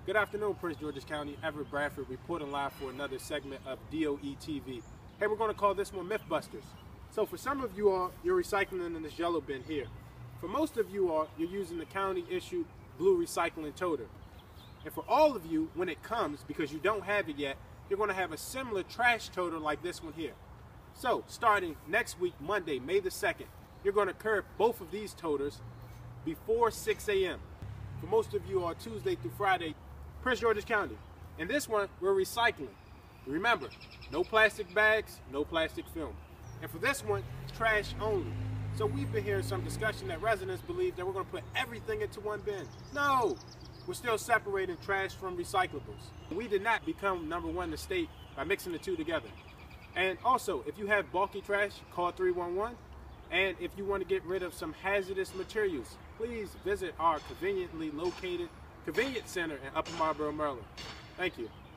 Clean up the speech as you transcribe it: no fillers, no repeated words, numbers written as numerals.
Good afternoon, Prince George's County. Everett Bradford reporting live for another segment of DOE TV. Hey, we're going to call this one Mythbusters. So for some of you all, you're recycling in this yellow bin here. For most of you all, you're using the county-issued blue recycling toter. And for all of you, when it comes, because you don't have it yet, you're going to have a similar trash toter like this one here. So starting next week, Monday, May the 2nd, you're going to curb both of these toters before 6 a.m. For most of you, on Tuesday through Friday, Prince George's County. And this one, we're recycling. Remember, no plastic bags, no plastic film. And for this one, trash only. So we've been hearing some discussion that residents believe that we're going to put everything into one bin. No, we're still separating trash from recyclables. We did not become #1 in the state by mixing the two together. And also, if you have bulky trash, call 311. And if you want to get rid of some hazardous materials, please visit our conveniently located convenience center in Upper Marlboro, Maryland. Thank you.